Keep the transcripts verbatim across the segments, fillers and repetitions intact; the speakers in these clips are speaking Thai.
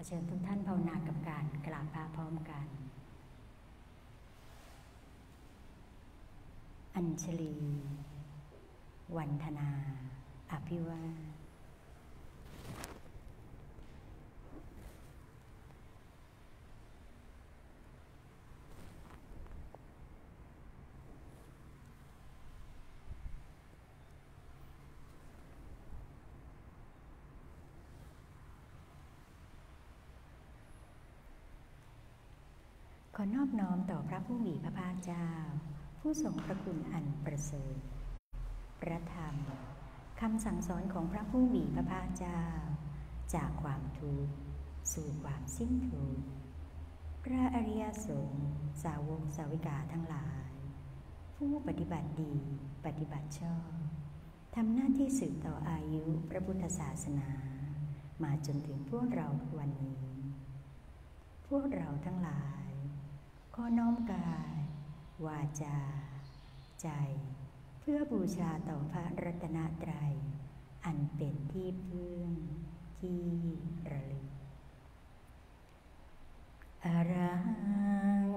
เชิญทุกท่านภาวนากับการกราบพระพร้อมกันอัญชลีวันธนาอภิวาทขอนอบน้อมต่อพระผู้มีพระภาคเจ้าผู้ทรงพระคุณอันประเสริฐพระธรรมคำสั่งสอนของพระผู้มีพระภาคเจ้าจากความทุกข์สู่ความสิ้นทุกข์พระอริยสงฆ์สาวกสาวิกาทั้งหลายผู้ปฏิบัติดีปฏิบัติชอบทำหน้าที่สืบต่ออายุพระพุทธศาสนามาจนถึงพวกเราวันนี้พวกเราทั้งหลายขอน้อมกายวาจาใจเพื่อบูชาต่อพระรัตนตรัยอันเป็นที่พึ่งที่ระลึกอรหัง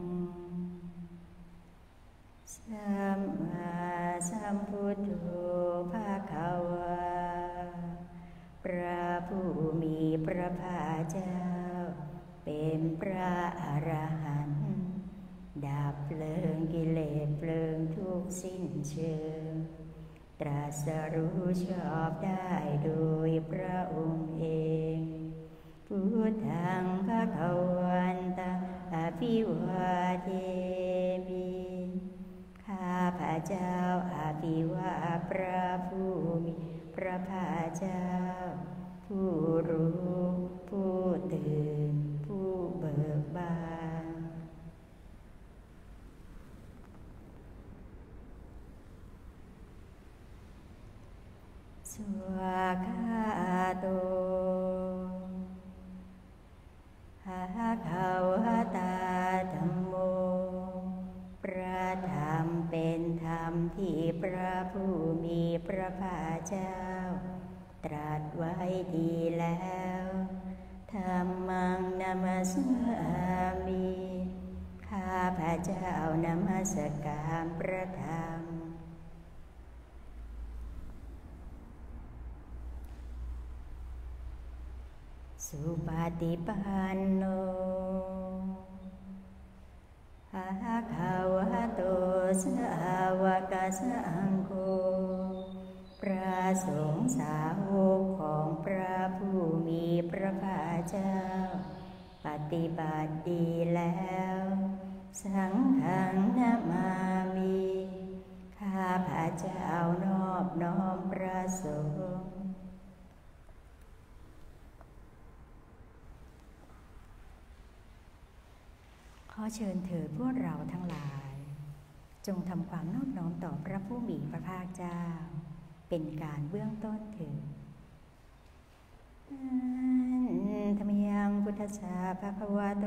สัมมาสัมพุทโธภะคะวาพระผู้มีพระภาคเจ้าเป็นพระอรหันต์ดับเพลิงกิเลสเพลิงทุกข์สิ้นเชิงตรัสรู้ชอบได้โดยพระองค์เองพุทธังภคะวันตังอภิวาเทมิข้าพระเจ้าอภิวาทพระผู้มีพระภาคเจ้าผู้รู้ผู้ตื่นผู้เบิกบานสวากขาโตภะคะวะตาธัมโมพระธรรมเป็นธรรมที่พระผู้มีพระภาคเจ้าตรัสไว้ดีแล้วธัมมังนัมสสามิข้าพระเจ้านมัสการพระธรรมสุปฏิปันโนภะคะวะโตสาวกสังโฆพระสงฆ์สาวกของพระผู้มีพระภาคเจ้าปฏิบัติดีแล้วสังฆังนะมามิข้าพระเจ้านอบน้อมพระสงฆ์ขอเชิญเถิดพวกเราทั้งหลายจงทำความนอบน้อมต่อพระผู้มีพระภาคเจ้าเป็นการเบื้องต้นเถิดธรรมยังพุทธัสสะภะคะวะโต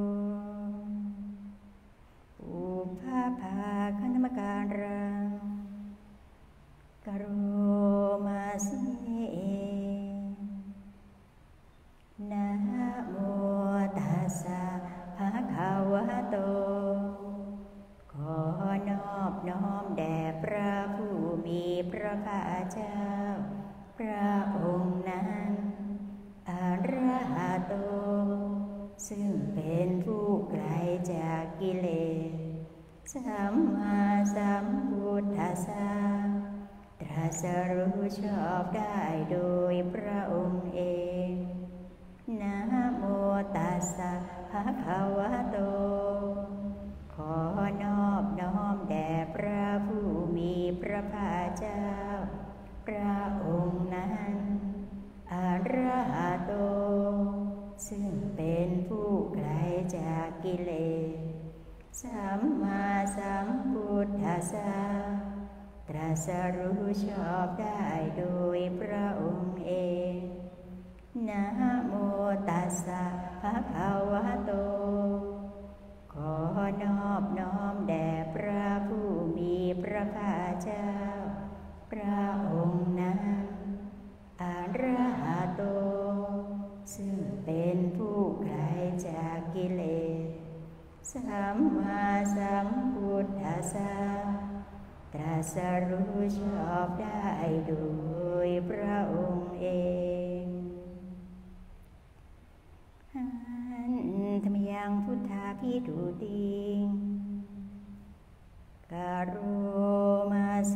อุปาภาคณมการังกโรมาสินะโมตัสสะภะคะวะโตขอนอบน้อมแด่พระผู้มีพระภาคเจ้าพระองค์นั้นอรหัตโตซึ่งเป็นผู้ไกลจากกิเลสสัมมาสัมพุทธัสสะตรัสรู้ชอบได้โดยพระองค์เองนะโมตัสสะภะคะวะโตขอนอบน้อมแด่พระผู้มีพระภาคเจ้าพระองค์นั้นอรหัตโตซึ่งเป็นผู้ไกลจากกิเลสสัมมาสัมพุทธัสสะตรัสรู้ชอบได้โดยพระองค์เองนะโมตัสสะภะคะวะโตขอนอบน้อมแด่พระผู้มีพระภาคเจ้าพระองค์นั้นอรหัตโตซึ่งเป็นผตรัสรู้ชอบได้โดยพระองค์เองหันธรรมยังพุทธาภิดุติงกโรมาเส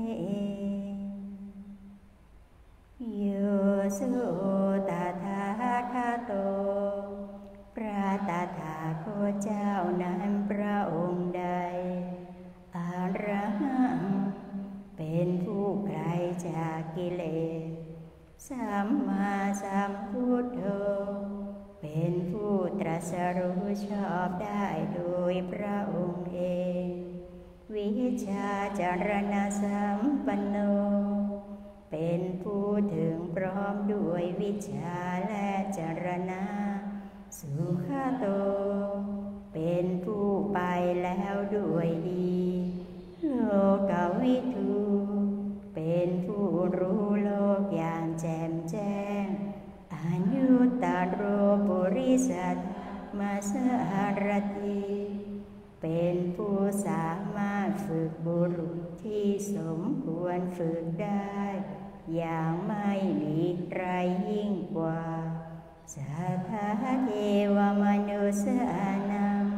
โยสุตถาคโตพระตถาคตเจ้านั้นพระองค์ใดอรหังเป็นผู้ไกลจากกิเลสสัมมาสัมพุทโธเป็นผู้ตรัสรู้ชอบได้โดยพระองค์เองวิชาจารณสัมปันโนเป็นผู้ถึงพร้อมด้วยวิชาและจารณะสุขโตเป็นผู้ไปแล้วด้วยดีโลกวิทูเป็นผู้รู้โลกอย่างแจ่มแจ้งอนุตตโรปุริสัตมาสารติเป็นผู้สามารถฝึกบุรุษที่สมควรฝึกได้อย่างไม่มีใครยิ่งกว่าสัทธาเทวมนุษย์นัง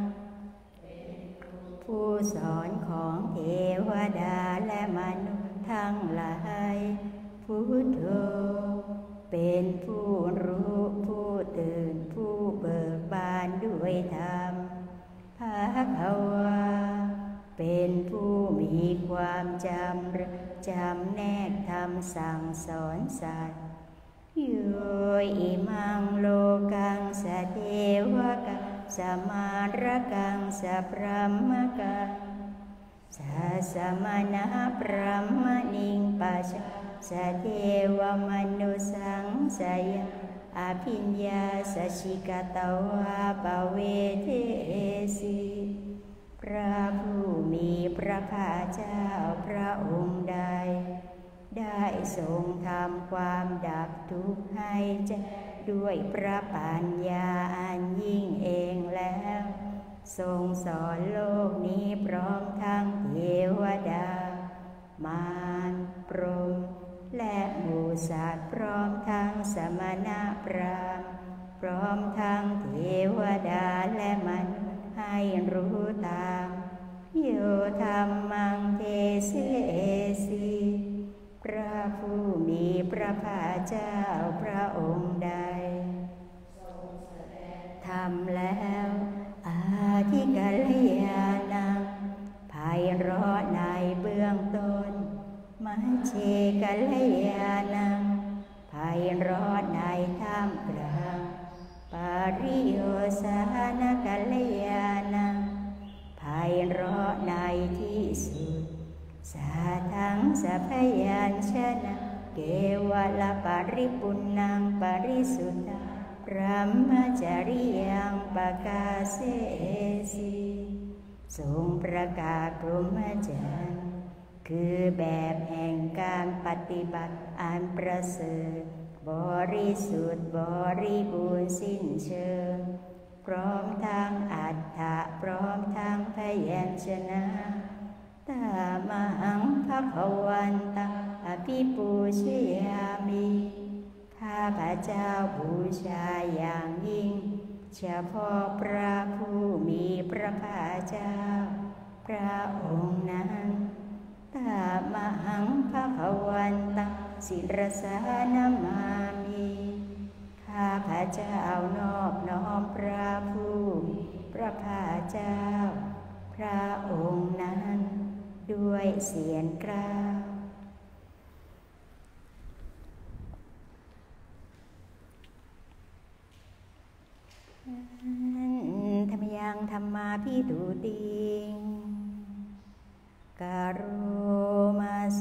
ผู้สอนของเทวดาและมนุษย์ทั้งหลายพุทโธเป็นผู้รู้ผู้ตื่นผู้เบิกบานด้วยธรรมภควาเป็นผู้มีความจำจำแนกธรรมสั่งสอนสัตว์โยอิมังโลกังสเทวกังสมารกังสพรหมกังสัสมณะพรหมนิงปัชสเทวมนุสังสยอภิญญาสชิกตวาปเวเทสีพระผู้มีพระภาคเจ้าพระองค์ใดได้ทรงทำความดับทุกข์ให้แจ้งด้วยพระปัญญาอันยิ่งเองแล้วทรงสอนโลกนี้พร้อมทั้งเทวดามารพรหมและหมู่สัตว์พร้อมทั้งสมณพราหมณ์พร้อมทั้งเทวดาและมนุษย์ให้รู้ตามโยธรรมังเทเสสีพระผู้มีพระภาคเจ้าพระองค์ใดทำแล้วอาทิกัลยาณังไพเราะในเบื้องต้นมัชฌิกัลยาณังไพเราะในท่ามกลางปริโยสานกัลยาณังไพเราะในที่สุดสาทังสัพยัญชนะเกวลปริปุณังปริสุทธังพระมจริยังปกาเสสีทรงประกาศพรหมจรรย์คือแบบแห่งการปฏิบัติอันประเสริฐบริสุทธิ์บริบูรณ์สิ้นเชิงพร้อมทั้งอัฏฐะพร้อมทั้งพยัญชนะตามหังภวันตังอภิปูชยามิข้าพระเจ้าบูชาอย่างยิ่งเฉพาะพระผู้มีพระภาคเจ้าพระองค์นั้นตามหังภวันตังศิรสานามามิข้าพระเจ้านอบน้อมพระผู้มีพระภาคเจ้าพระองค์นั้นด้วยเสียงกล้าวธรรมยังธรรมาภิดุติงกโรมาเส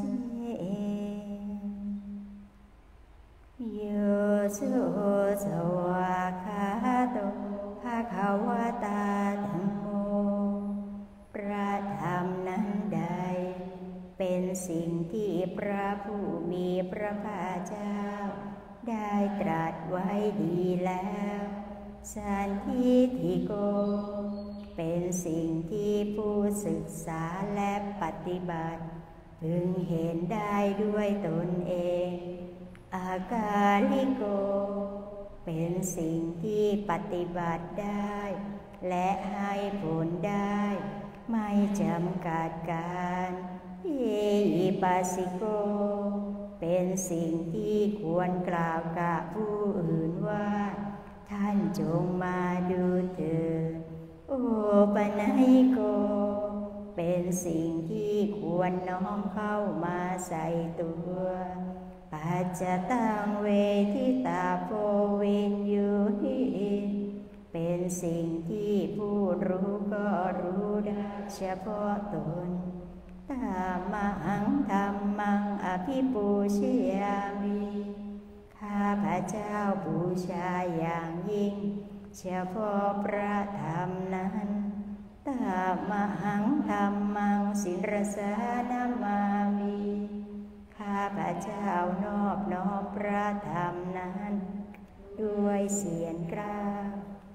โยสุสวาคาโตภะคะวะตาธัมโมพระธรรมนั้นใดเป็นสิ่งที่พระผู้มีพระภาคเจ้าได้ตรัสไว้ดีแล้วสันทิฏฐิโกเป็นสิ่งที่ผู้ศึกษาและปฏิบัติพึงเห็นได้ด้วยตนเองอากาลิโกเป็นสิ่งที่ปฏิบัติได้และให้ผลได้ไม่จำกัดการเอหิปัสสิโกเป็นสิ่งที่ควรกล่าวกับผู้อื่นว่าท่านจงมาดูเถิดโอปนัยโกเป็นสิ่งที่ควรน้อมเข้ามาใส่ตัวปัจจตังเวทิตาโพวินยูหิเป็นสิ่งที่ผู้รู้ก็รู้ได้เฉพาะตนตามหังธรรมังอภิปูชยามิข้าพระเจ้าบูชาอย่างยิ่งเฉพาะพระธรรมนั้นตามหังธรรมังศิรสานามามิข้าพระเจ้านอบน้อมพระธรรมนั้นด้วยเสียงกล้าว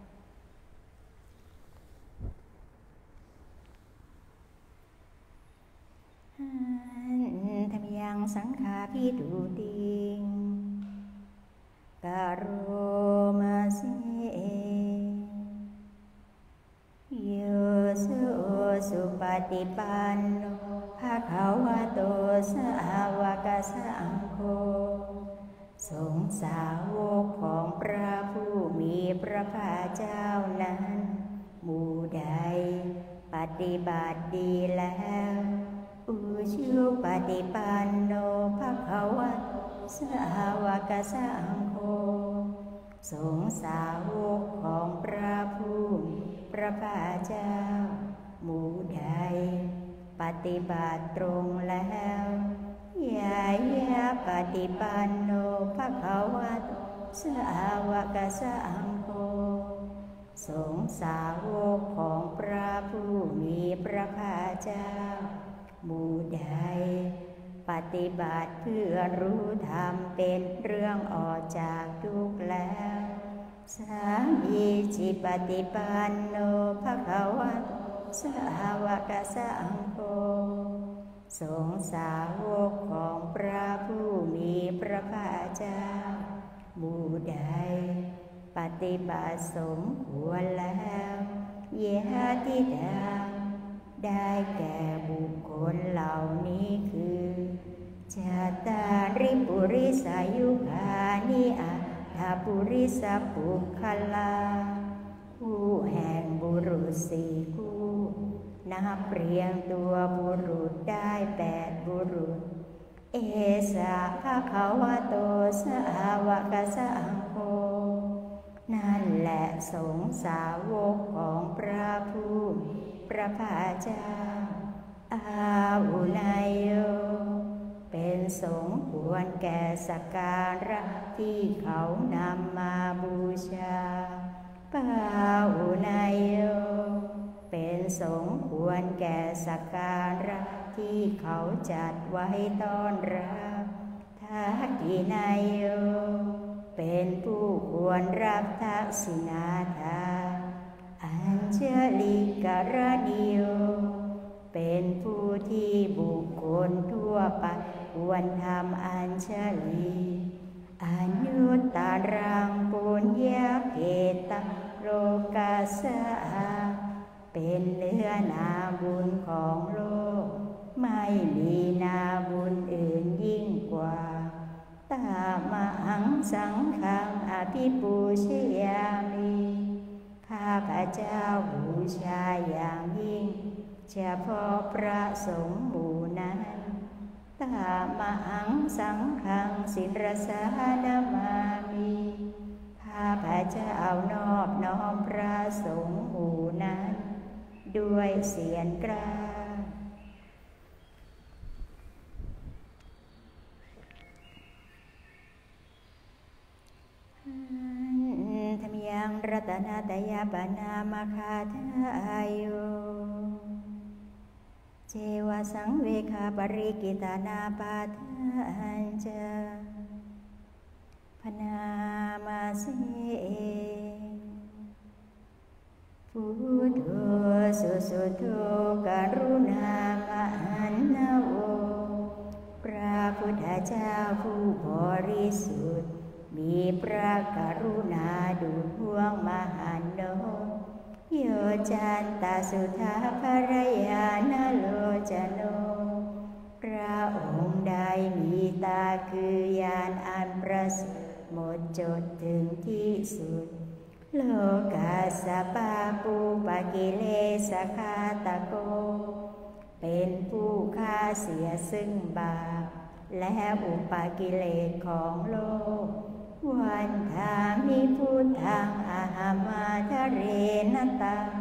ธรรมยังสังฆาภิทุติงกโรมาสิโยสุสุปฏิปันโนภะคะวะโตสาวกสังโฆสงฆ์สาวกของพระผู้มีพระภาคเจ้านั้นหมู่ใดปฏิบัติดีแล้วอุชุปฏิปันโนภะคะวะสาวกสังโฆสงฆ์สาวกของพระผู้มีพระภาคเจ้าหมู่ใดปฏิบัติตรงแล้วยายาปฏิปันโนภะคะวะสาวกสังโฆสงฆ์สาวกของพระผู้มีพระภาคเจ้าหมู่ใดปฏิบัติเพื่อรู้ธรรมเป็นเรื่องออกจากทุกข์แล้วสามีจิปฏิปันโนภะคะวะสาวกสังโฆสงฆ์สาวกของพระผู้มีพระภาคเจ้าหมู่ใดปฏิบัติสมควรแล้วเยติดังได้แก่บุคคลเหล่านี้คือจาตาริปุริสายุคานิอัตถปุริสปุคคลาผู้แห่งบุรุษสี่คู่นับเรียงตัวบุรุษได้แปดบุรุษเอสะภะคะวะโตสาวกสังโฆนั่นแหละสงฆ์สาวกของพระผู้มีพระภาคเจ้าอาหุนายโยเป็นสงฆ์ควรแก่สักการะที่เขานำมาบูชาปาหุนายโยเป็นสงฆ์ควรแก่สักการะที่เขาจัดไว้ต้อนรับทักขินายโยเป็นผู้ควรรับทักษิณาทานอัญเชลิกรณิโยเป็นผู้ที่บุคคลทั่วไปควรทำอัญเชลีอนุตตรังปุญญเกตโลกัสสะเป็นเนื้อนาบุญของโลกไม่มีนาบุญอื่นยิ่งกว่าตามหังสังฆังอภิปูชยามิข้าพระเจ้าบูชาอย่างยิ่งเฉพาะพระสงฆ์หมู่นั้นตามหังสังฆังศิรสานามามิข้าพระเจ้านอบน้อมพระสงฆ์หมู่นั้นด้วยเสียงกล้าวธรรมยังรัตนาตยาปนามาคาทายโยเจวะสังเวคาปริกิตานาปาทัญจพนามาเสพุทโธสุสุโธกรุณามหันนโวพระพุทธเจ้าผู้บริสุทธิ์มีพระกรุณาดุจห่วงมหันโนโยจันตสุธาภรยานโลจโนพระองค์ใดมีตาคือญาณอันประเสริฐหมดจดถึงที่สุดโลกาสปาปูปกิเลสคาตโกเป็นผู้ฆ่าเสียซึ่งบาปและอุปกิเลสของโลกวันทามิพุทธังอาหามาทะเรนตัง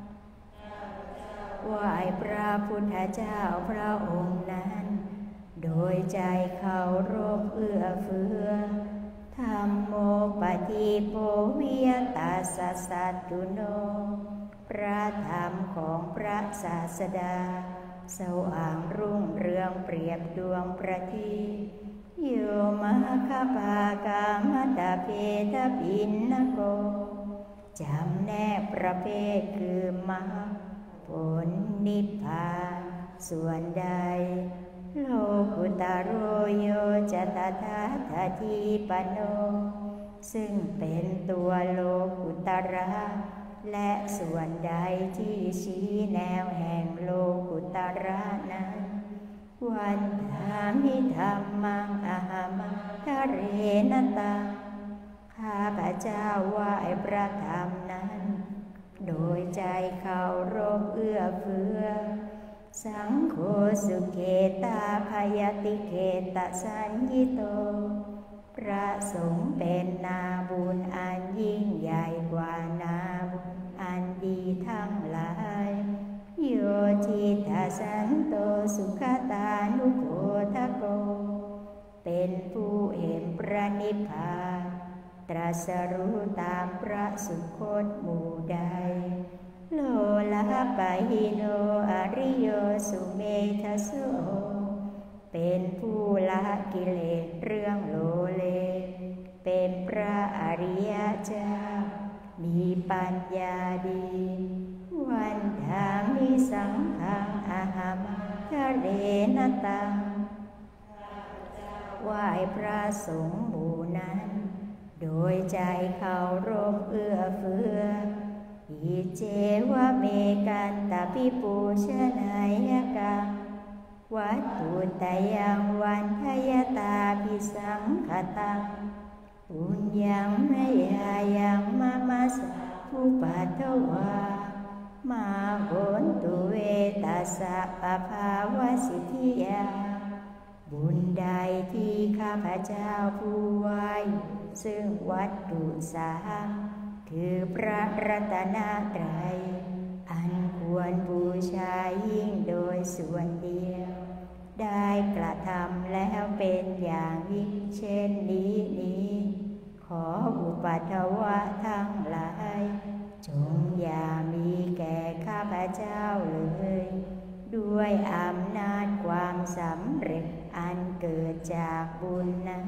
ไหว้พระพุทธเจ้าพระองค์นั้นโดยใจเคารพเอื้อเฟื้อธัมโมปฏิโปวิยตัสสะสัตตุโนพระธรรมของพระศาสดาสว่างรุ่งเรืองเปรียบดวงประทีปโยมะคปากามตะเพทปินนโกจำแนกประเภทคือมรรคผลนิพพานส่วนใดโลกุตโรโยจตถาคติปันโนซึ่งเป็นตัวโลกุตระและส่วนใดที่ชี้แนวแห่งโลกุตระนั้นวันธามิธัมมังอาหามังทะเรนตังข้าพเจ้าไหว้พระธรรมนั้นโดยใจเคารพเอื้อเฟื้อสังโฆสุเกตาภยติเกตสัญญิโตพระสงฆ์เป็นนาบุญอันยิ่งใหญ่กว่านาบุญอันดีทั้งหลายโยจิตาสันโตสุขตานุโภทโกเป็นผู้เห็นพระนิพพานตรัสรู้ตามพระสุคตหมู่ใดโลละปะหิโนอริโยสุเมธโสเป็นผู้ละกิเลสเรื่องโลเลเป็นพระอริยเจ้ามีปัญญาดีวันธามิสังฆังอาหามังทะเรนตังไหว้พระสงฆ์หมู่นั้นโดยใจเคารพเอื้อเฟื้ออิเจวะเมกันตปิปูชนายกังวัตถุตยังวันทยตาภิสังขตังปุญญังมยายังมะมัสสะภูปัตถวามาโหนตุเวตัสสะปะภาวสิทธิยาบุญใดที่ข้าพเจ้าผู้ไหว้ซึ่งวัตถุสามคือพระรัตนตรัยอันควรบูชายิ่งโดยส่วนเดียวได้กระทำแล้วเป็นอย่างยิ่งเช่นนี้นี้ขออุปัฏฐวะทั้งหลายจงอย่ามีแก่ข้าพเจ้าเลยด้วยอำนาจความสำเร็จอันเกิดจากบุญนั้น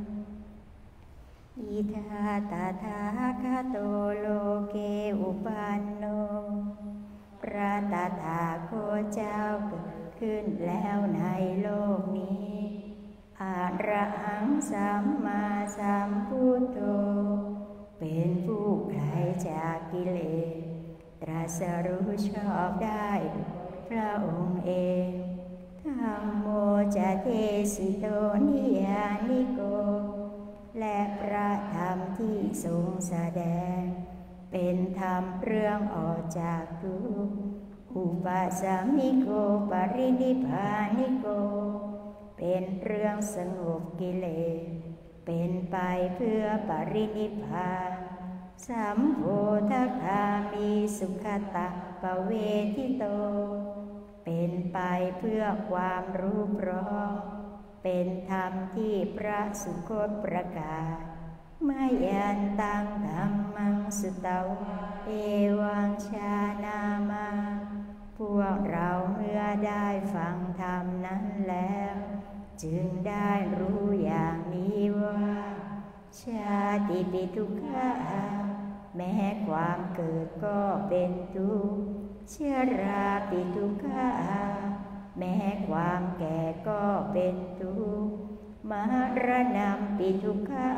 อิทาตถาคโตโลเกอุปันโนพระตถาคตเจ้าเกิดขึ้นแล้วในโลกนี้อะระหังสัมมาสัมพุทโธเป็นผู้ไกลจากกิเลสตรัสรู้ชอบได้พระองค์เองธัมโมจะเทสิโตนิยานิโกและพระธรรมที่ทรงแสดงเป็นธรรมเรื่องออกจากทุกข์อุปสัมมิโกปรินิพพานิโกเป็นเรื่องสงบกิเลสเป็นไปเพื่อปรินิพพานสัมโพธคามิสุขตะปะเวทิโตเป็นไปเพื่อความรู้พร้อมเป็นธรรมที่พระสุคตประกาศมายันตังธัมมังสุตตวะเอวังชานามาพวกเราเมื่อได้ฟังธรรมนั้นแล้วจึงได้รู้อย่างนี้ว่าชาติปิทุกขะแม้ความเกิดก็เป็นทุกข์ชราปิทุกขาแม้ความแก่ก็เป็นทุกข์มรณะปิทุกขา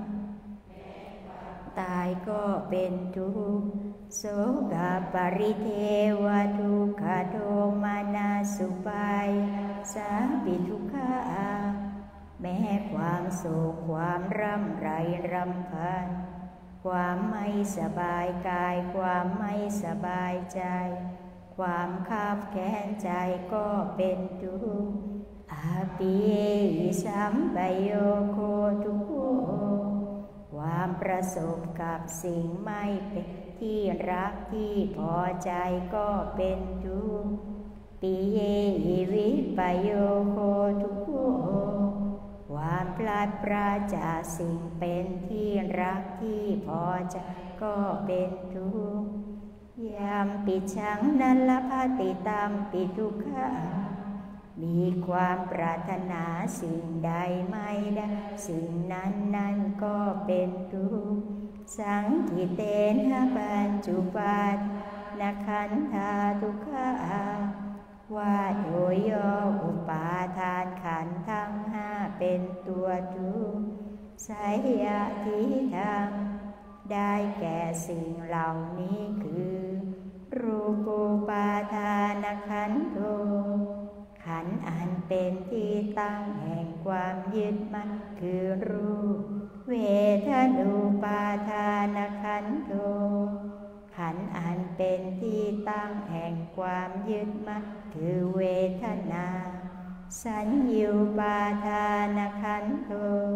ตายก็เป็นทุกข์โสกปริเทวทุกขโทมานาสุปายสาปิทุกขาแม้ความโศกความร่ำไรรำพันความไม่สบายกายความไม่สบายใจความคับแค้นใจก็เป็นทุกข์อาปิสัมปโยโคทุกขความประสบกับสิ่งไม่เป็นที่รักที่พอใจก็เป็นทุกข์ปิเยวิปโยโคทุกขความพลาดพลาดจากสิ่งเป็นที่รักที่พอใจก็เป็นทุกข์ยามปิชังนัลภติตามปิทุกขามีความปรารถนาสิ่งใดไม่ได้สิ่งนั้นนั้นก็เป็นทุกข์สังกิเตนะปัญจุปัฏนขันธาทุกขาว่าโดยย่ออุปาทานขันธ์ทั้งห้าเป็นตัวทุกข์ไสยทิฏฐังได้แก่สิ่งเหล่านี้คือรูปูปาทานขันโธขันธ์อันเป็นที่ตั้งแห่งความยึดมั่นคือรูปเวทนูปาทานขันโธขันธ์อันเป็นที่ตั้งแห่งความยึดมั่นคือเวทนาสัญญูปาทานขันโธ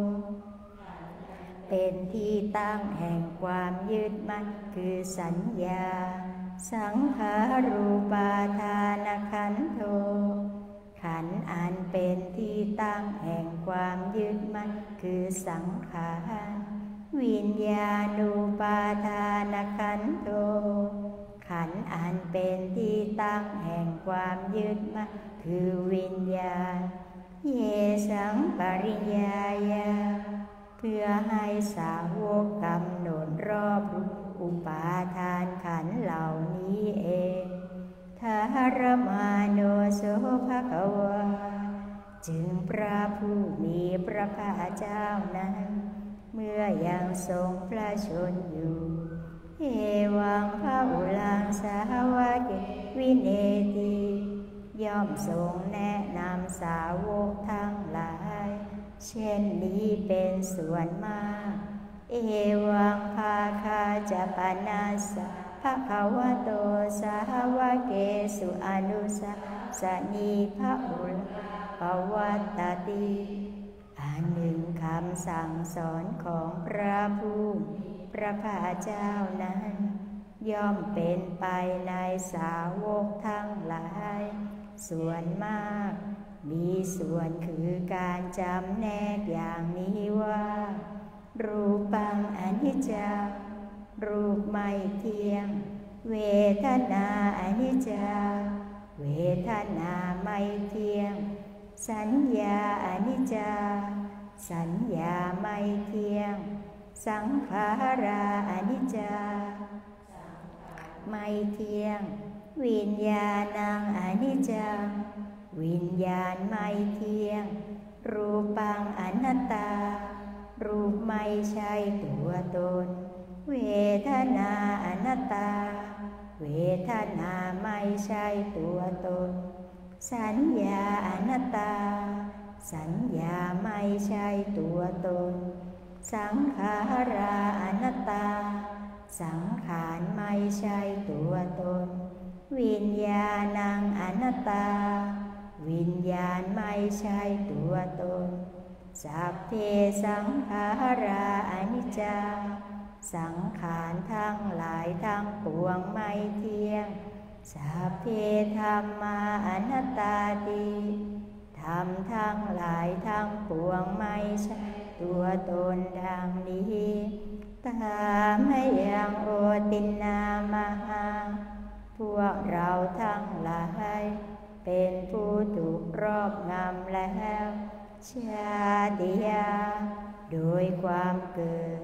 เป็นที่ตั้งแห่งความยึดมั่นคือสัญญาสังขารูปาทานขันโธขันธ์อันเป็นที่ตั้งแห่งความยึดมั่นคือสังขารวิญญาณูปาทานขันโธขันธ์อันเป็นที่ตั้งแห่งความยึดมั่นคือวิญญาณเยสังปริญญายาเพื่อให้สาวกกำหนดรอบอุปาทานขันธ์เหล่านี้เองทารมาโนโสภควาจึงพระผู้มีพระภาคเจ้านั้นเมื่อยังทรงพระชนอยู่เอวังพระอุลังสาวกวินเนติย่อมทรงแนะนำสาวกทั้งหลายเช่นนี้เป็นส่วนมากเอวังภาคาจะปนาสะภะคะวะโตสาวกเกสุอนุสาสนีพระอุลปวัตติอันหนึ่งคำสั่งสอนของพระผู้พระภาคเจ้านั้นย่อมเป็นไปในสาวกทั้งหลายส่วนมากมีส่วนคือการจำแนกอย่างนี้ว่ารูปังอนิจจังรูปไม่เที่ยงเวทนาอนิจจังเวทนาไม่เที่ยงสัญญาอนิจจังสัญญาไม่เที่ยงสังขาราอนิจจังไม่เที่ยงวิญญาณังอนิจจังวิญญาณไม่เที่ยงรูปังอนัตตารูปไม่ใช่ตัวตนเวทนาอนัตตาเวทนาไม่ใช่ตัวตนสัญญาอนัตตาสัญญาไม่ใช่ตัวตนสังขาราอนัตตาสังขารไม่ใช่ตัวตนวิญญาณังอนัตตาวิญญาณไม่ใช่ตัวตนสัพเพสังขาราอนิจจังสังขารทั้งหลายทั้งปวงไม่เที่ยงสัพเพธัมมาอนัตตาติธรรมทั้งหลายทั้งปวงไม่ใช่ตัวตนดังนี้ตามให้ยังโอตินนามหังพวกเราทั้งหลายเป็นผู้ถูกรอบงำแล้วชาติยาโดยความเกิด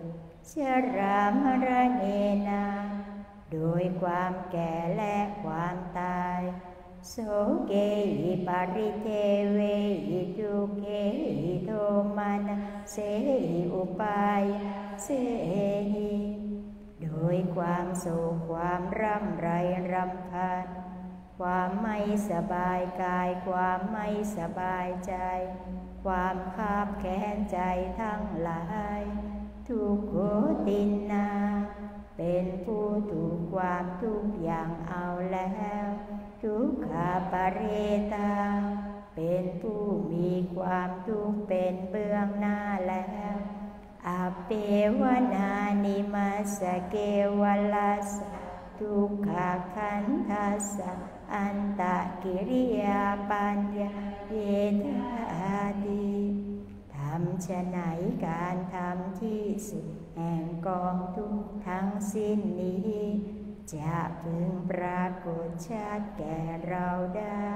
ชรามรณะนาโดยความแก่และความตายโสเกหิปาริเทเวหิทุเกหิโทมานะเสหิอุปายเสหิโดยความโศกความร่ำไรรำพันความไม่สบายกายความไม่สบายใจความคาบแค้นใจทั้งหลายทุกโขตินนาเป็นผู้ถูกความทุกอย่างเอาแล้วทุกขาปะเรตาเป็นผู้มีความทุกข์เป็นเบื้องหน้าแล้วอเปวนานิมัสสเกวลัสสะทุกขขันธัสสะอันตกิริยาปัญญาเยธาติทำฉะไหนการทำที่สุดแห่งกองทุกข์ทั้งสิ้นนี้จะพึงปรากฏชัดแก่เราได้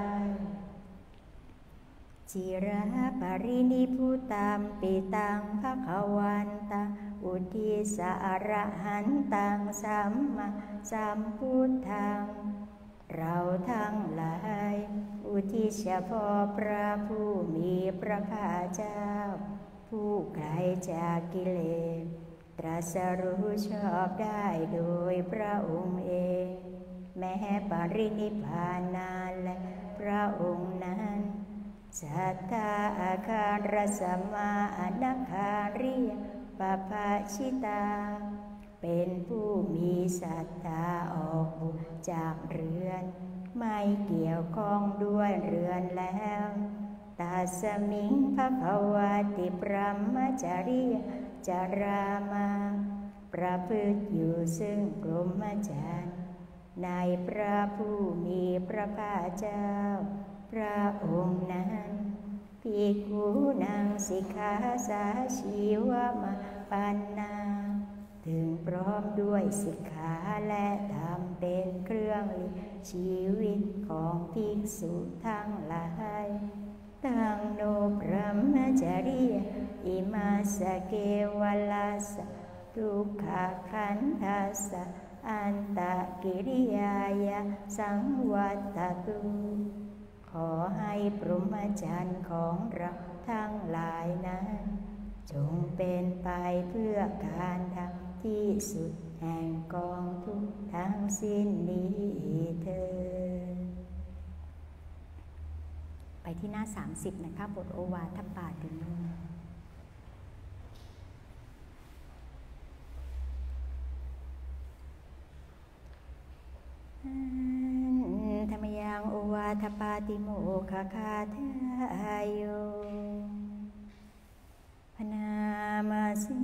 จิระปรินิพุตัมปิตังภคะวันตังอุทิสอรหันตังสัมมาสัมพุทธังเราทั้งหลายอุทิศเฉพาะพระผู้มีพระภาคเจ้าผู้ไกลจากกิเลสตรัสรู้ชอบได้โดยพระองค์เองแม้ปรินิพพานนานและพระองค์นั้นสัทธาอาคารสัมมาอนาคาริยปภาชิตาเป็นผู้มีศรัทธาออกบุญจากเรือนไม่เกี่ยวข้องด้วยเรือนแล้วตัสมิงภควติพรหมจริยจารามาประพฤติอยู่ซึ่งกรมจรรย์ในพระผู้มีพระภาคเจ้าพระองค์นั้นภิกขุนังสิกขาสาชีวมปันนาถึงพร้อมด้วยสิกขาและธรรมเป็นเครื่องชีวิตของภิกษุทั้งหลายตังโนพรหมจริยอิมาสเกวลัสสะทุกขขันธัสสะอันตกิริยายะสังวัตตุขอให้พรหมจรรย์ของเราทั้งหลายนั้นจงเป็นไปเพื่อการทำที่สุดแห่งกองทุกข์ทั้งสิ้นนี้เถิดไปที่หน้าสามสิบนะคะบทโอวาทปาติโมกข์ธรรมยังโอวาทปาติโมกขคาทายโยพนามาสิ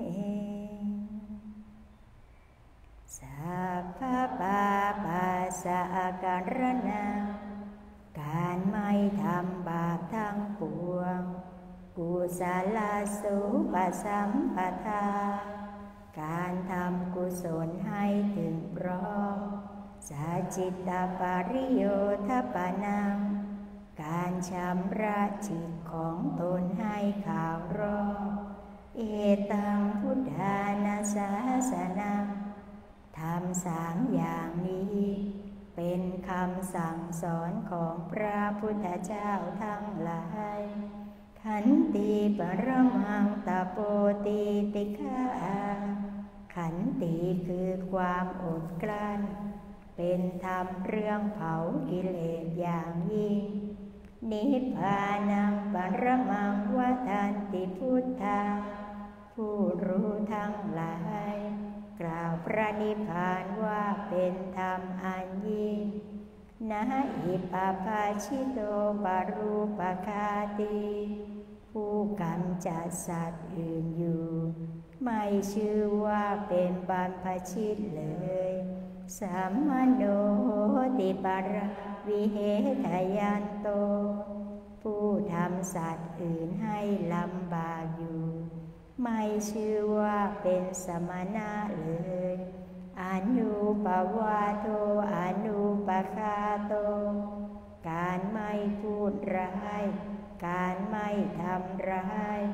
สัพพะปาปัสสะการณะการไม่ทำบาปทั้งปวงกุศลสุปสัมปทาการทำกุศลให้ถึงพร้อมสัจจิตตปริโยทปนังการชำระจิตของตนให้ขาวรอบเอตังพุทธานาสาสนังทำสามอย่างนี้เป็นคำสั่งสอนของพระพุทธเจ้าทั้งหลายขันติปรมังตโปติติฆาขันติคือความอดกลั้นเป็นธรรมเรื่องเผากิเลสอย่างยิ่งนิพพานังปรมังวทันติพุทธาผู้รู้ทั้งหลายกล่าวพระนิพพานว่าเป็นธรรมอันยิ่งนะอิปปาชิโตปารูปคาติผู้กำจัดสัตว์อื่นอยู่ไม่ชื่อว่าเป็นบรรพชิตเลยสัมมโนติปรวิเหทยันโตผู้ทำสัตว์อื่นให้ลำบากอยู่ไม่ชื่อว่าเป็นสมณะเลยอนุปวาโทอนุปคาโตการไม่พูดร้ายการไม่ทำร้าย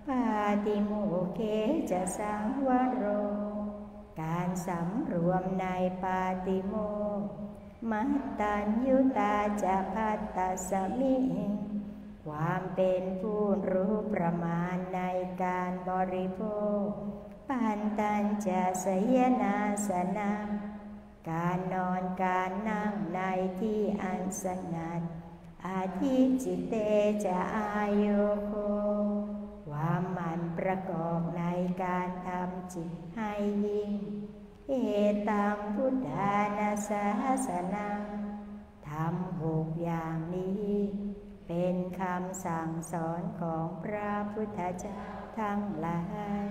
ปาติโมเคจะสังวโรการสำรวมในปาติโมกข์มัตตัญญุตาจะภัตตสมิความเป็นผู้รู้ประมาณในการบริโภคปันตัญจะสยนาสนะการนอนการนั่งในที่อันสงัดอาทิจิตเตจะอายุโคความหมั่นประกอบในการทำจิตให้ยิ่งเอตังพุทธานาสาสนังทำหกอย่างนี้เป็นคำสั่งสอนของพระพุทธเจ้าทั้งหลาย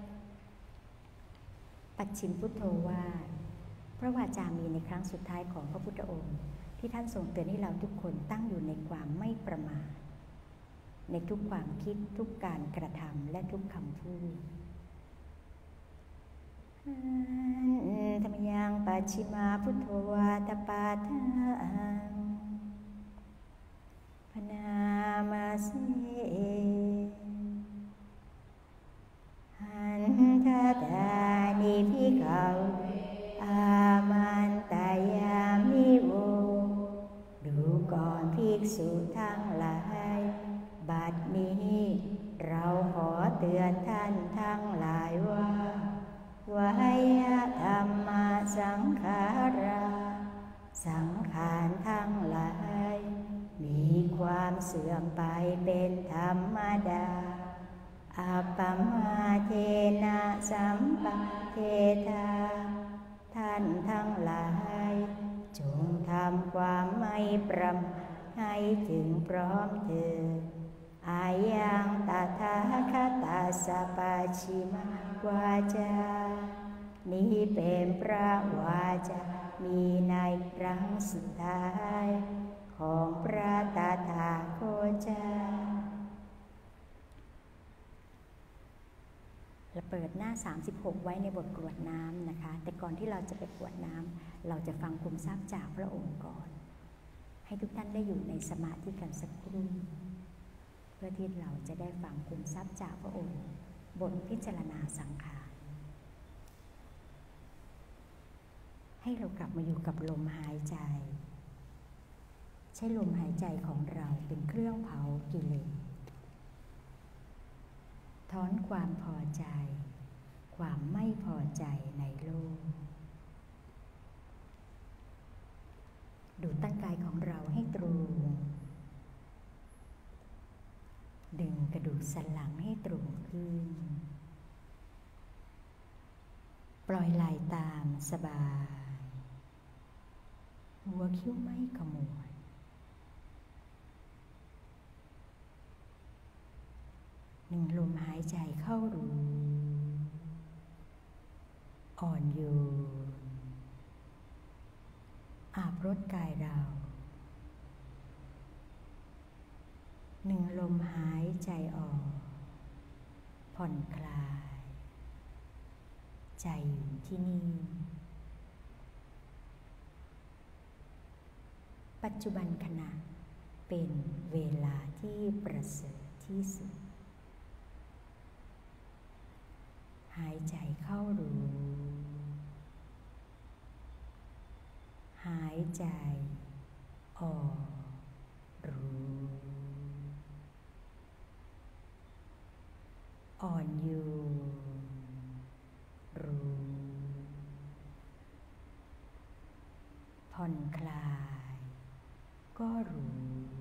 ปัจฉิมพุทโธวาทพระวาจามีในครั้งสุดท้ายของพระพุทธองค์ที่ท่านทรงเตือนให้เราทุกคนตั้งอยู่ในความไม่ประมาทในทุกความคิดทุกการกระทำและทุกคำพูดธรรมยังปัจฉิมาพุทโธวาทปาทังพนามาสิหันทตานิภิกขุอามันตายามิโวดูก่อนภิกษุทั้งหลายบัดนี้เราขอเตือนท่านทั้งหลายว่าวายธรรมสังขาราสังขารทั้งหลายมีความเสื่อมไปเป็นธรรมดาอัปปมาเทนะสัมปเทธาท่านทั้งหลายจงทำความไม่ประมาทให้ถึงพร้อมเถิดอายังตถาคตสปัจฉิมวาจานี้เป็นพระวาจามีในครั้งสุดท้ายของพระตถาคตเจ้าเราเปิดหน้าสามสิบหกไว้ในบทกรวดน้ำนะคะแต่ก่อนที่เราจะไปกรวดน้ำเราจะฟังคุมทรัพย์จากพระองค์ก่อนให้ทุกท่านได้อยู่ในสมาธิกันสักครู่เพื่อที่เราจะได้ฟังคุมทรัพย์จากพระองค์บทพิจารณาสังขารให้เรากลับมาอยู่กับลมหายใจใช้ลมหายใจของเราเป็นเครื่องเผากิเลสถอนความพอใจความไม่พอใจในโลกดูตั้งกายของเราให้ตรงดึงกระดูกสันหลังให้ตรงขึ้นปล่อยไหล่ตามสบายหัวคิ้วไม่ขมวดหนึ่งลมหายใจเข้ารู้อ่อนโยนอาบรดกายเราหนึ่งลมหายใจออกผ่อนคลายใจอยู่ที่นี่ปัจจุบันขณะเป็นเวลาที่ประเสริฐที่สุดหายใจเข้ารู้หายใจออกรู้อ่อนโยนรู้ผ่อนคลายก็รู้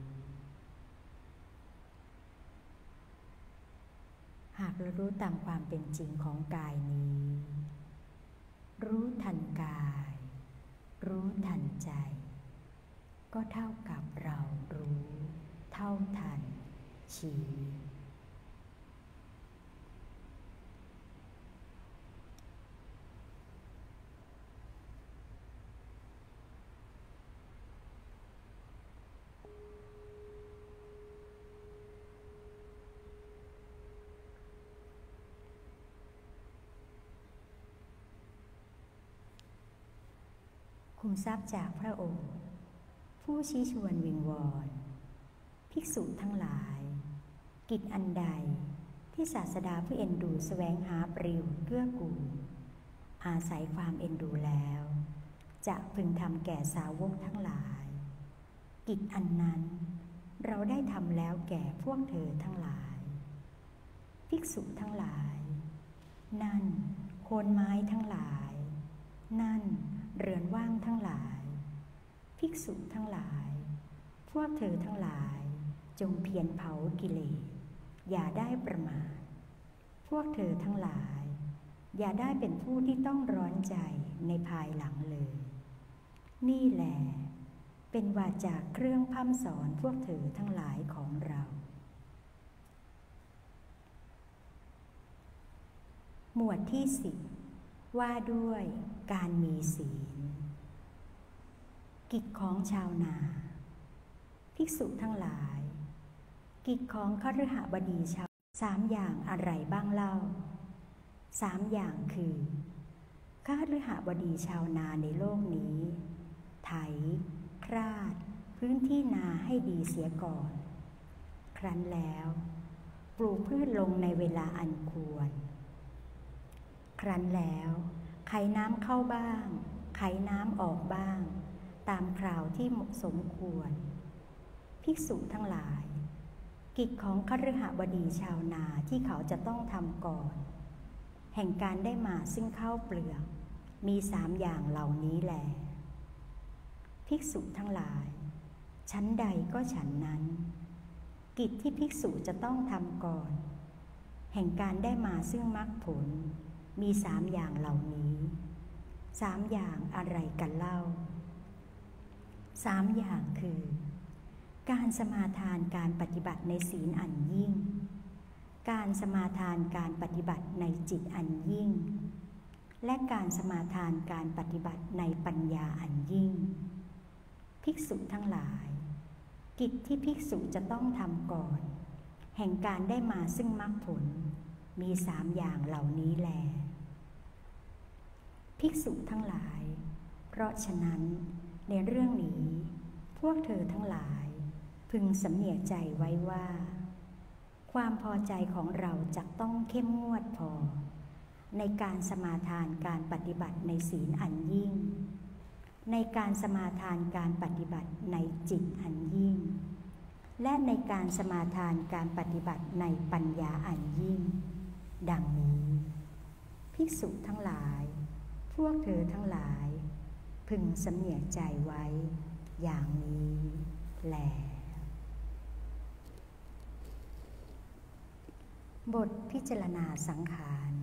หากเรารู้ตามความเป็นจริงของกายนี้รู้ทันกายรู้ทันใจก็เท่ากับเรารู้เท่าทันชีวิตคุมทรัพย์จากพระองค์ผู้ชี้ชวนวิงวอนภิกษุทั้งหลายกิจอันใดที่ศาสดาผู้เอ็นดูแสวงหาประโยชน์เกื้อกูลอาศัยความเอ็นดูแล้วจะพึงทำแก่สาวกทั้งหลายกิจอันนั้นเราได้ทำแล้วแก่พวกเธอทั้งหลายภิกษุทั้งหลายนั่นโคนไม้ทั้งหลายนั่นเรือนว่างทั้งหลายภิกษุทั้งหลายพวกเธอทั้งหลายจงเพียรเผากิเลสอย่าได้ประมาทพวกเธอทั้งหลายอย่าได้เป็นผู้ที่ต้องร้อนใจในภายหลังเลยนี่แหละเป็นวาจาเครื่องพร่ำสอนพวกเธอทั้งหลายของเราหมวดที่สิบว่าด้วยการมีศีลกิจของชาวนาภิกษุทั้งหลายกิจของคฤหบดีชาวสามอย่างอะไรบ้างเล่าสามอย่างคือคฤหบดีชาวนาในโลกนี้ไถคราดพื้นที่นาให้ดีเสียก่อนครั้นแล้วปลูกพืชลงในเวลาอันควรครั้นแล้วไขน้ำเข้าบ้างไขน้ำออกบ้างตามคราวที่สมควรภิกษุทั้งหลายกิจของคฤหบดีชาวนาที่เขาจะต้องทำก่อนแห่งการได้มาซึ่งข้าวเปลือกมีสามอย่างเหล่านี้แลภิกษุทั้งหลายชั้นใดก็ฉันนั้นกิจที่ภิกษุจะต้องทำก่อนแห่งการได้มาซึ่งมรรคผลมีสามอย่างเหล่านี้สามอย่างอะไรกันเล่าสามอย่างคือการสมาทานการปฏิบัติในศีลอันยิ่งการสมาทานการปฏิบัติในจิตอันยิ่งและการสมาทานการปฏิบัติในปัญญาอันยิ่งภิกษุทั้งหลายกิจที่ภิกษุจะต้องทำก่อนแห่งการได้มาซึ่งมรรคผลมีสามอย่างเหล่านี้แลภิกษุทั้งหลายเพราะฉะนั้นในเรื่องนี้พวกเธอทั้งหลายพึงสำเนียกใจไว้ว่าความพอใจของเราจะต้องเข้มงวดพอในการสมาทานการปฏิบัติในศีลอันยิ่งในการสมาทานการปฏิบัติในจิตอันยิ่งและในการสมาทานการปฏิบัติในปัญญาอันยิ่งดังนี้ภิกษุทั้งหลายพวกเธอทั้งหลายพึงสำเนียกใจไว้อย่างนี้แลบทพิจารณาสังขาร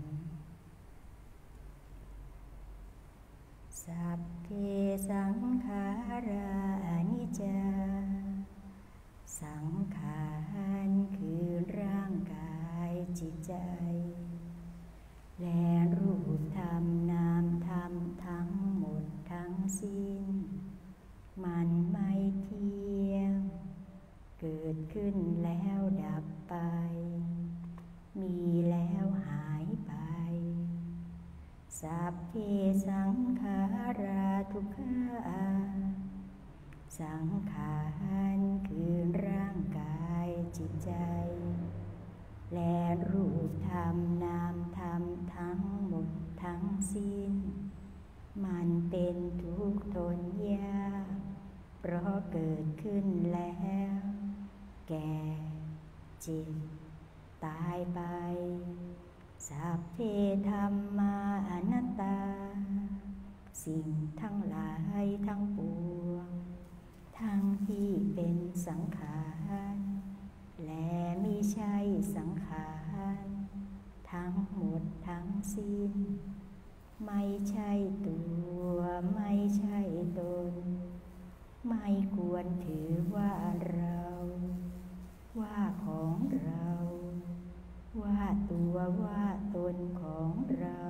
สัพเพสังขารานิจจาสังขารคือร่างกายจิตใจและรูปธรรมนามธรรมทั้งหมดทั้งสิ้นมันไม่เที่ยงเกิดขึ้นแล้วดับไปมีแล้วหายไปสัพเพสังขาราทุกขาสังขารคือร่างกายจิตใจและรูปธรรมนามธรรมทั้งหมดทั้งสิ้นมันเป็นทุกข์ทนยากเพราะเกิดขึ้นแล้วแก่เจ็บตายไปสัพเพธัมมาอนัตตาสิ่งทั้งหลายทั้งปวงทั้งที่เป็นสังขารและมิใช่สังขารทั้งหมดทั้งสิ้นไม่ใช่ตัวไม่ใช่ตนไม่ควรถือว่าเราว่าของเราว่าตัวว่าตนของเรา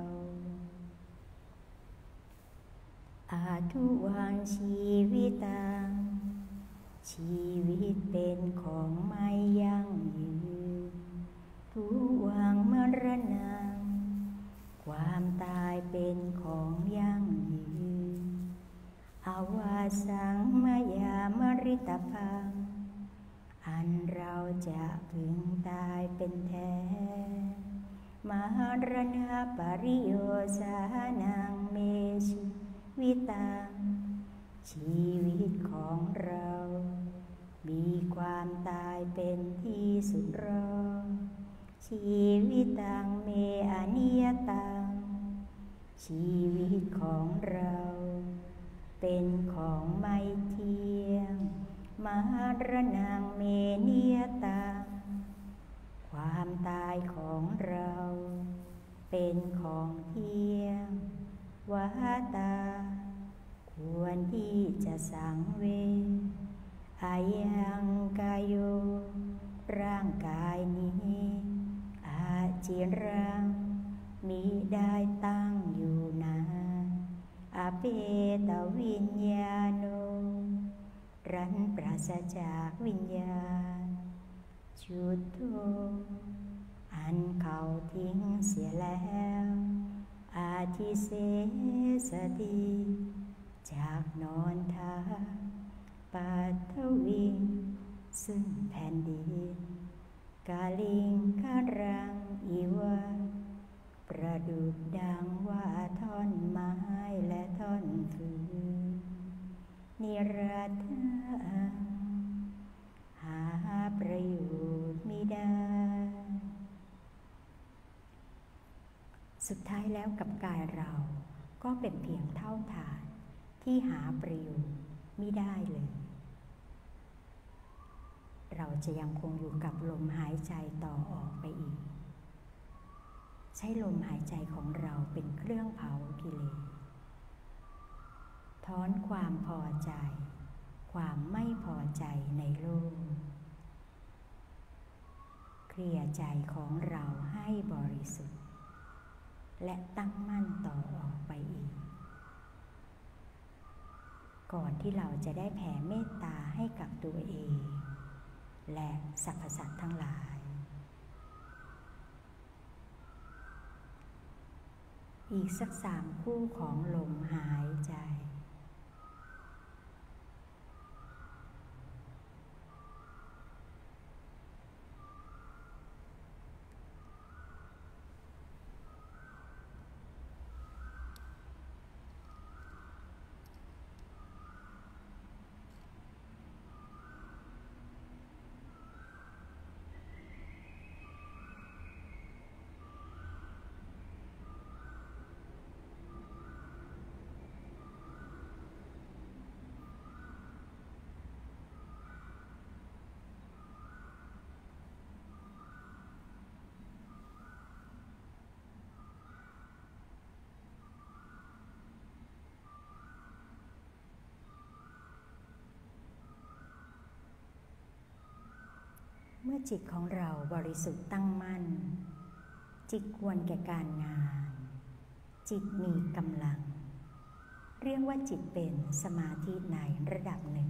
อาทุวังชีวิตังชีวิตเป็นของไม่ยั่งยืนทุวังมรณะความตายเป็นของยั่งยืนอวาสังมยามริตพังอันเราจะถึงตายเป็นแท้มรณะปริโยสานังเมชีวิตังชีวิตของเรามีความตายเป็นที่สุดรองชีวิตังเมอนิยตังชีวิตของเราเป็นของไม่เที่ยงมรณังเมนิยตังความตายของเราเป็นของเที่ยงวาตาควรที่จะสังเวชอายังกายโยร่างกายนี้อาจิรังมิได้ตั้งอยู่นานอเปตวิญญาโนรั้นปราศจากวิญญาณชุดโธอันเขาทิ้งเสียแล้วอาทิเสสติจากนอนทาปัทวิงซึ่งแผ่นดินกาลิงคารังอีวะประดุจดังว่าท่อนไม้และท่อนฟืนนิรัตถังหาประโยชน์มิได้สุดท้ายแล้วกับกายเราก็เป็นเพียงเท่าฐานที่หาประโยชน์มิได้เลยเราจะยังคงอยู่กับลมหายใจต่อออกไปอีกใช้ลมหายใจของเราเป็นเครื่องเผากิเลสถอนความพอใจความไม่พอใจในโลกเคลียร์ใจของเราให้บริสุทธิ์และตั้งมั่นต่อออกไปอีกก่อนที่เราจะได้แผ่เมตตาให้กับตัวเองและสรรพสัตว์ทั้งหลายอีกสักสามคู่ของลมหายใจเมื่อจิตของเราบริสุทธิ์ตั้งมั่นจิตควรแก่การงานจิตมีกำลังเรียกว่าจิตเป็นสมาธิในระดับหนึ่ง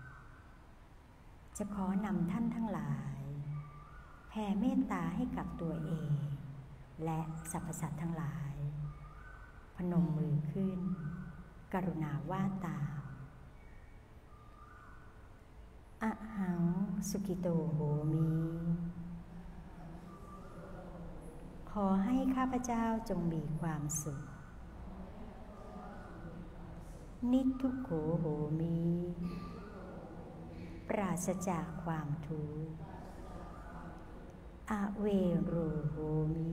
จะขอนำท่านทั้งหลายแผ่เมตตาให้กับตัวเองและสรรพสัตว์ทั้งหลายพนมมือขึ้นกรุณาว่าตามอะหังสุกิโตโหมิขอให้ข้าพเจ้าจงมีความสุขนิทุกโขโหมิปราศจากความทุกข์อเวโรโหมิ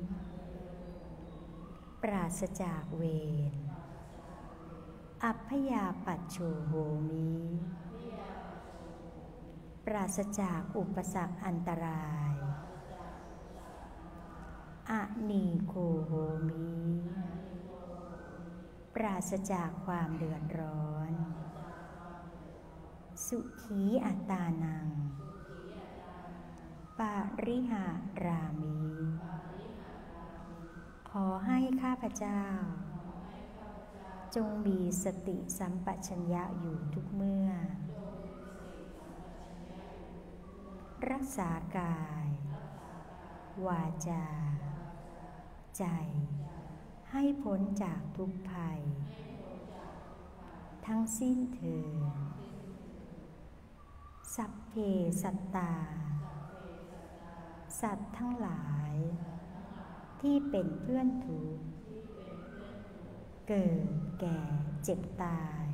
ปราศจากเวรอัพพยาปัชโชโหมิปราศจากอุปสรรคอันตรายอะนีโคโหมิปราศจากความเดือดร้อนสุขีอัตตานังปาริหารามิขอให้ข้าพเจ้าจงมีสติสัมปชัญญะอยู่ทุกเมื่อรักษากายวาจาใจให้พ้นจากทุกภัยทั้งสิ้นเถิดสัพเพสัตตาสัตว์ทั้งหลายที่เป็นเพื่อนทุกข์เกิดแก่เจ็บตาย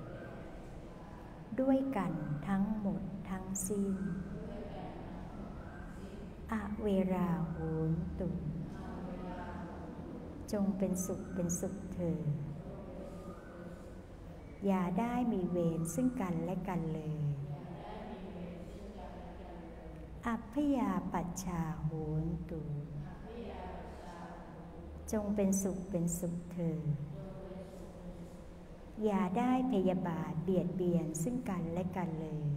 ด้วยกันทั้งหมดทั้งสิ้นอเวราโหนตุจงเป็นสุขเป็นสุขเถิดอย่าได้มีเวรซึ่งกันและกันเลยอัพพยาปัชชาโหนตุจงเป็นสุขเป็นสุขเถิดอย่าได้พยาบาทเบียดเบียนซึ่งกันและกันเลย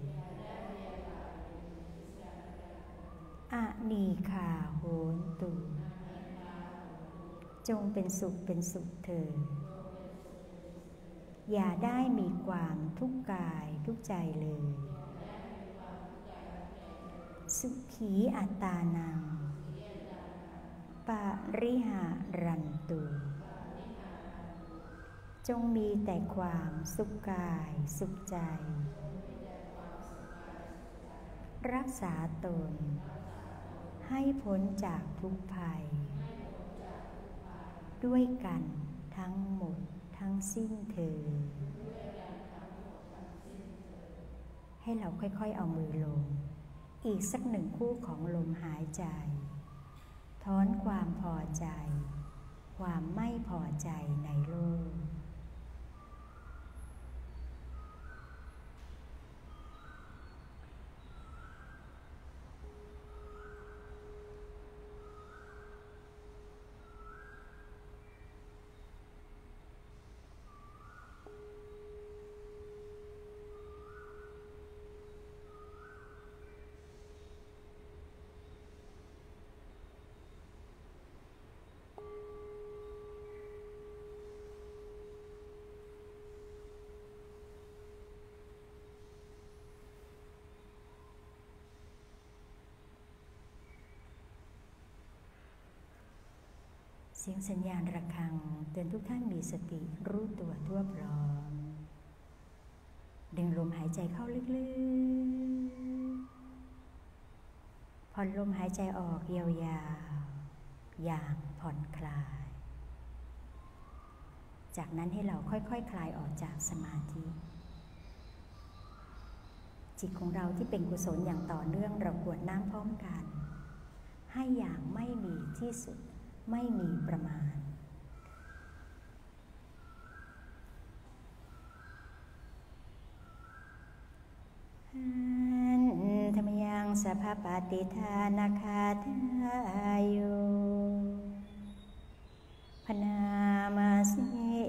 อะนีคาโหนตุจงเป็นสุขเป็นสุขเถิดอย่าได้มีความทุกข์กายทุกข์ใจเลยสุขีอัตตานังปริหารันตุจงมีแต่ความสุขกายสุขใจรักษาตนให้พ้นจากทุกภัยด้วยกันทั้งหมดทั้งสิ้นเถิดให้เราค่อยๆเอามือลงอีกสักหนึ่งคู่ของลมหายใจถอนความพอใจความไม่พอใจในโลกเสียงสัญญาณระฆังเตือนทุกท่านมีสติรู้ตัวทั่วพร้อมดึงลมหายใจเข้าลึกๆผ่อนลมหายใจออกยาวๆอย่างผ่อนคลายจากนั้นให้เราค่อยๆ ค, คลายออกจากสมาธิจิตของเราที่เป็นกุศลอย่างต่อเนื่องเรากรวดน้ำพร้อมกันให้อย่างไม่มีที่สุดไม่มีประมาณธรรมยังสัพพปฏิทานาคาทายโยพนามาสิ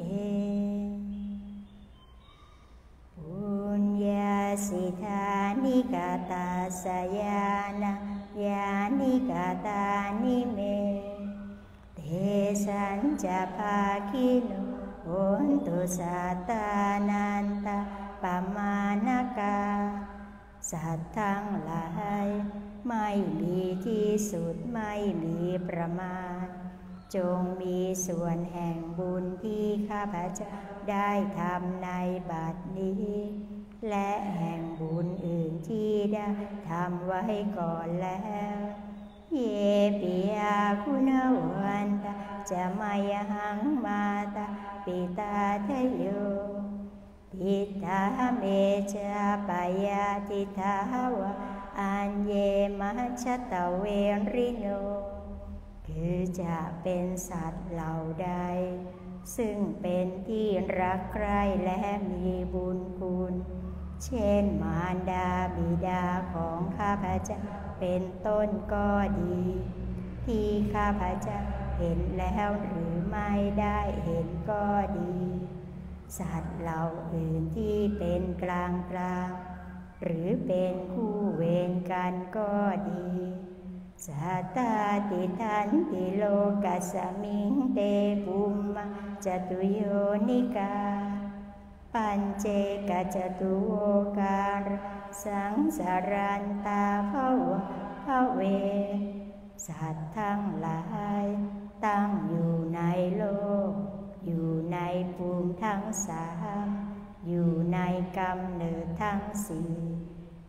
ปุญญาสิทานิกาตาสยานายานิกาตานิเมเทสัญจะภาคิโนโหนตุสัตตานันตาปมาณกาสัตว์ทั้งหลายไม่มีที่สุดไม่มีประมาณจงมีส่วนแห่งบุญที่ข้าพเจ้าได้ทำในบัดนี้และแห่งบุญอื่นที่ได้ทำไว้ก่อนแล้วเยปิยาคุณวันตาจะมายหังมาตาปิตาทะโยปิตาเมจาปายาติทาวะอัญเยมัชตะเวริโนคือจะเป็นสัตว์เหล่าใดซึ่งเป็นที่รักใคร่และมีบุญคุณเช่นมารดาบิดาของข้าพเจ้าเป็นต้นก็ดีที่ข้าพเจ้าเห็นแล้วหรือไม่ได้เห็นก็ดีสัตว์เหล่าอื่นที่เป็นกลางกลางหรือเป็นคู่เวรกันก็ดีสัตตาติทันติโลกัสสมิงเตปุมมะจตุโยนิกาปัญเจกจตุโวการสังสารันตาภวะภเวสัตว์ทั้งหลายตั้งอยู่ในโลกอยู่ในภูมิทั้งสามอยู่ในกำเนิดทั้งสี่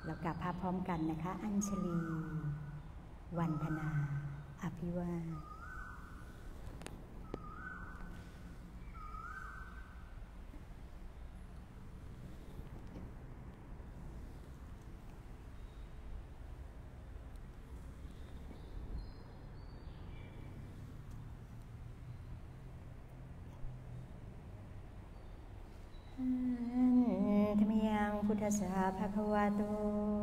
เรากลับภาพพร้อมกันนะคะอัญชลีวันธนาอภิวาสธรรมยังพุทธสาภะคะวะโต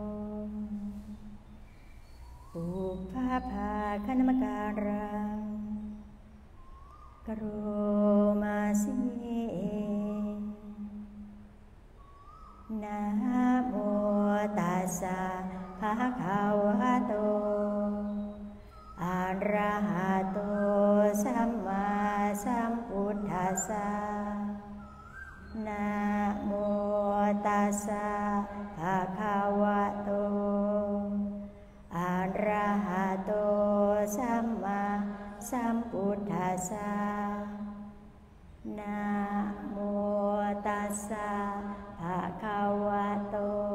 ปุพพาภาคณมการังกโรมาสินะโมตัสสะภะคะวะโตอะระหะโตสัมมาสัมพุทธัสสะนะโมตัสสะภะคะวะโตอะระหะโตสัมมาสัมพุทธัสสะนะโมตัสสะภะคะวะโต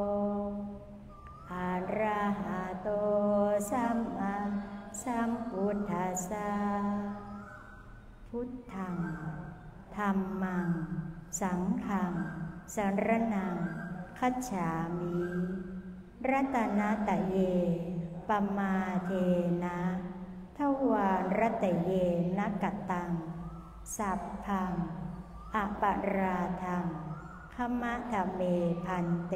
อะระหะโตสัมมาสัมพุทธัสสะพุทธังธัมมังสังฆังสรณังคัจฉามิรัตนะตะเยปมาเทนะทวารรัตเยนะกตังสัพพังอปราทังขมะทะเมพันเต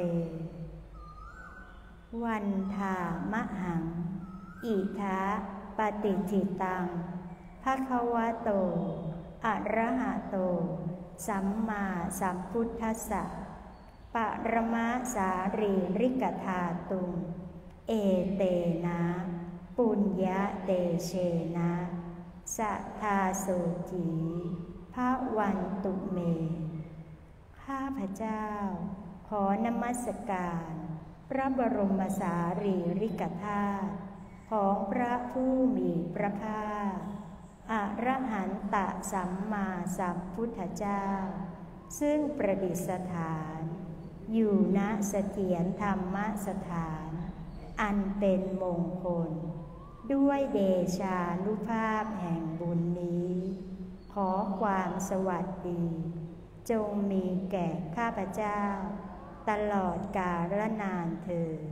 วันธามะหังอิทะปฏิทิตังภคะวะโตอะระหะโตสัมมาสัมพุทธัสสะปรมะสารีริกธาตุงเอเตนะปุญญาเตเชนะสัทธาโสจีภวันตุเมข้าพเจ้าขอนมัสการพระบรมสารีริกธาตุของพระผู้มีพระภาคอรหันตสัมมาสัมพุทธเจ้าซึ่งประดิษฐานอยู่ณเสถียรธรรมสถานอันเป็นมงคลด้วยเดชานุภาพแห่งบุญนี้ขอความสวัสดีจงมีแก่ข้าพเจ้าตลอดกาลนานเถิด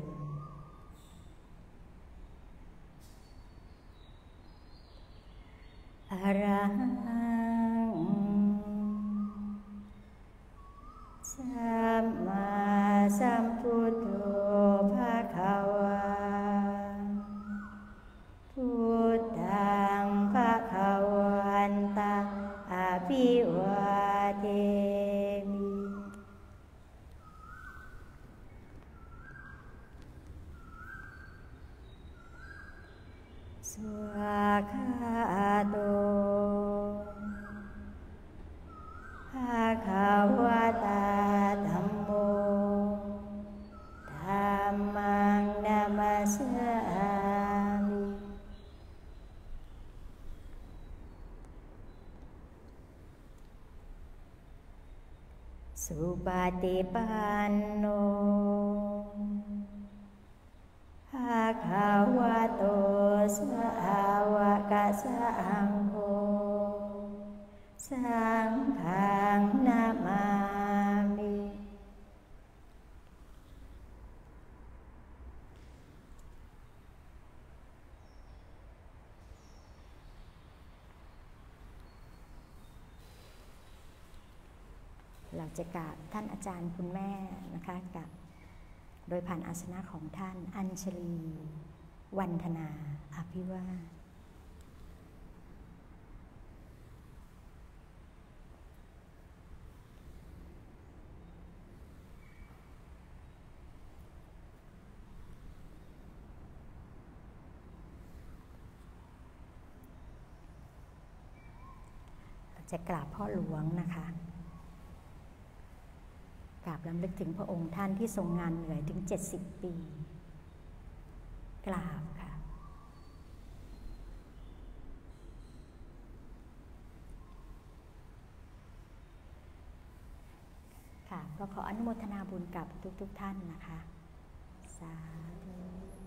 อะระหังสัมมาสัมพุทโธภะคะวะพุทธังภะคะวันตังอภิวาเทมิสวากขาโตภะคะวะตาธัมโมธัมมังนามัสสามิสุปฏิปันโนภะคะวะโตสาวกสังโฆสังฆังนะมามิเราจะกราบท่านอาจารย์คุณแม่นะคะกับโดยผ่านอาสนะของท่านอัญชลีวันธนาอภิวาสจะกราบพ่อหลวงนะคะกราบรำลึกถึงพระองค์ท่านที่ทรงงานเหนื่อยถึงเจ็ดสิบปีกราบค่ะค่ะก็ขออนุโมทนาบุญกับทุกๆ ท่านนะคะสาธุ